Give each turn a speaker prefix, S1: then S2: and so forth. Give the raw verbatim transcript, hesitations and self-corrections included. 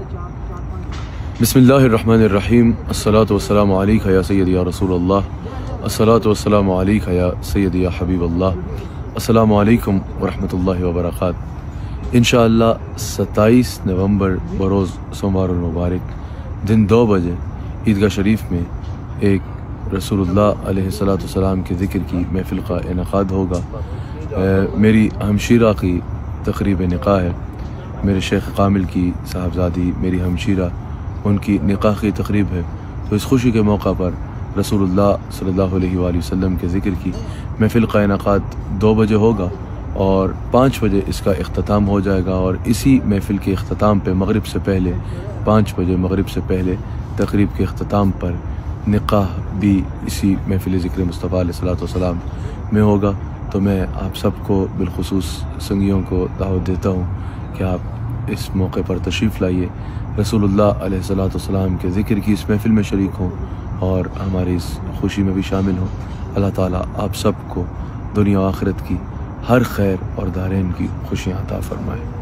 S1: बिस्मिल्लाहिर्रहमानिर्रहीम। अस्सलातु वस्सलामु अलैका या सय्यदी या रसूल अल्लाह। अस्सलातु वस्सलामु अलैका या सय्यदी या हबीब अल्लाह। अस्सलामु अलैकुम वरहमतुल्लाहि वबरकातुहू। इंशाअल्लाह सत्ताईस नवंबर बरोज़ सोमवार मुबारक दिन दो बजे ईदगाह शरीफ में एक रसूलुल्लाह अलैहिस्सलातु वस्सलाम के ज़िक्र की महफ़िल का इनेकाद होगा। मेरी हमशीरा की तक़रीब निकाह है। मेरे शेख कामिल की साहबजादी मेरी हमशीरा उनकी निकाह की तक़रीब है। तो इस खुशी के मौका पर रसूलुल्लाह सल्लल्लाहु अलैहि वसल्लम के ज़िक्र की महफ़िल का इनेकाद दो बजे होगा और पाँच बजे इसका इख्तिताम हो जाएगा। और इसी महफ़िल के इख्तिताम पे मगरिब से पहले पाँच बजे मगरिब से पहले तक़रीब के इख्तिताम पर निकाह भी इसी महफ़िल ज़िक्र मुस्तफ़ा अलैहिस्सलातु वस्सलाम में होगा। तो मैं आप सबको बिलखुसूस संगियों को दावत देता हूँ कि आप इस मौके पर तशरीफ़ लाइए, रसूलुल्लाह अलैहिस्सलातु वस्सलाम के ज़िक्र की इस महफ़िल में शरीक हों और हमारी इस खुशी में भी शामिल हों। अल्लाह ताला आप सबको दुनिया आखिरत की हर खैर और दारैन की खुशियाँ अता फ़रमाए।